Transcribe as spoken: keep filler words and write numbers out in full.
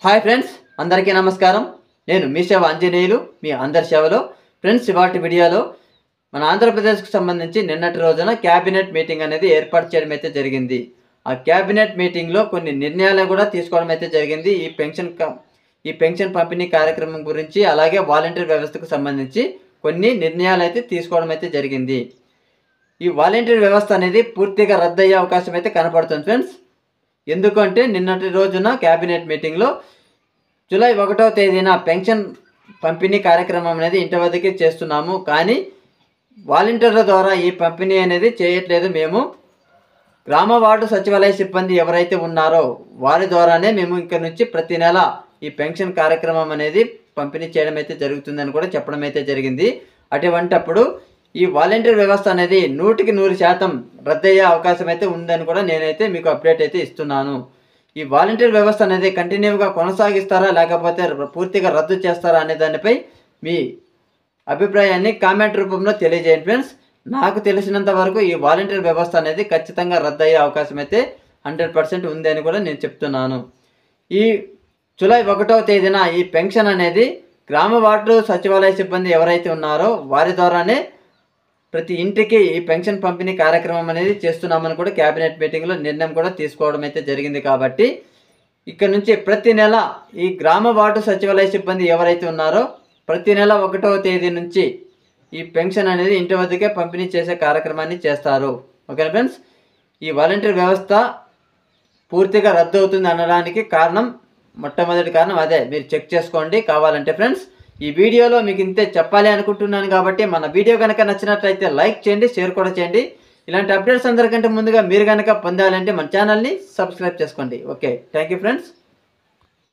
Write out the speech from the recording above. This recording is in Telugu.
హాయ్ ఫ్రెండ్స్, అందరికీ నమస్కారం. నేను మీ సేవ ఆంజనేయులు, మీ అందరి సేవలో. ఫ్రెండ్స్, ఇవాటి వీడియోలో మన ఆంధ్రప్రదేశ్కు సంబంధించి నిన్నటి రోజున క్యాబినెట్ మీటింగ్ అనేది ఏర్పాటు చేయడం అయితే జరిగింది. ఆ క్యాబినెట్ మీటింగ్లో కొన్ని నిర్ణయాలు కూడా తీసుకోవడం అయితే జరిగింది. ఈ పెన్షన్ ఈ పెన్షన్ పంపిణీ కార్యక్రమం గురించి, అలాగే వాలంటీర్ వ్యవస్థకు సంబంధించి కొన్ని నిర్ణయాలు అయితే తీసుకోవడం అయితే జరిగింది. ఈ వాలంటీర్ వ్యవస్థ అనేది పూర్తిగా రద్దయ్యే అవకాశం అయితే కనపడుతుంది ఫ్రెండ్స్. ఎందుకంటే నిన్నటి రోజున క్యాబినెట్ మీటింగ్లో జూలై ఒకటవ తేదీన పెన్షన్ పంపిణీ కార్యక్రమం అనేది ఇంటి వద్దకే చేస్తున్నాము, కానీ వాలంటీర్ల ద్వారా ఈ పంపిణీ అనేది చేయట్లేదు. మేము గ్రామ వార్డు సచివాలయ సిబ్బంది ఎవరైతే ఉన్నారో వారి ద్వారానే మేము ఇక్కడ నుంచి ప్రతి నెల ఈ పెన్షన్ కార్యక్రమం అనేది పంపిణీ చేయడం అయితే జరుగుతుందని కూడా చెప్పడం అయితే జరిగింది. అటువంటప్పుడు ఈ వాలంటీర్ వ్యవస్థ అనేది నూటికి నూరు శాతం రద్దయ్యే అవకాశం అయితే ఉందని కూడా నేనైతే మీకు అప్డేట్ అయితే ఇస్తున్నాను. ఈ వాలంటీర్ వ్యవస్థ అనేది కంటిన్యూగా కొనసాగిస్తారా లేకపోతే పూర్తిగా రద్దు చేస్తారా అనే దానిపై మీ అభిప్రాయాన్ని కామెంట్ రూపంలో తెలియజేయండి ఫ్రెండ్స్. నాకు తెలిసినంత వరకు ఈ వాలంటీర్ వ్యవస్థ అనేది ఖచ్చితంగా రద్దయ్యే అవకాశం అయితే హండ్రెడ్ పర్సెంట్ ఉంది అని కూడా నేను చెప్తున్నాను. ఈ జూలై ఒకటవ తేదీన ఈ పెన్షన్ అనేది గ్రామ వార్డు సచివాలయ సిబ్బంది ఎవరైతే ఉన్నారో వారి ద్వారానే ప్రతి ఇంటికి ఈ పెన్షన్ పంపిణీ కార్యక్రమం అనేది చేస్తున్నామని కూడా క్యాబినెట్ మీటింగ్లో నిర్ణయం కూడా తీసుకోవడం అయితే జరిగింది. కాబట్టి ఇక్కడ నుంచి ప్రతి నెల ఈ గ్రామ వార్డు సచివాలయ సిబ్బంది ఎవరైతే ఉన్నారో ప్రతి నెల ఒకటవ తేదీ నుంచి ఈ పెన్షన్ అనేది ఇంటి వద్దకే పంపిణీ చేసే కార్యక్రమాన్ని చేస్తారు. ఓకే ఫ్రెండ్స్, ఈ వాలంటీర్ వ్యవస్థ పూర్తిగా రద్దు అవుతుంది అనడానికి కారణం, మొట్టమొదటి కారణం అదే. మీరు చెక్ చేసుకోండి కావాలంటే ఫ్రెండ్స్. ఈ వీడియోలో మీకు ఇంతే చెప్పాలి అనుకుంటున్నాను కాబట్టి మన వీడియో కనుక నచ్చినట్లయితే లైక్ చేయండి, షేర్ కూడా చేయండి. ఇలాంటి అప్డేట్స్ అందరికంటే ముందుగా మీరు కనుక పొందాలంటే మన ఛానల్ని సబ్స్క్రైబ్ చేసుకోండి. Okay, thank you friends.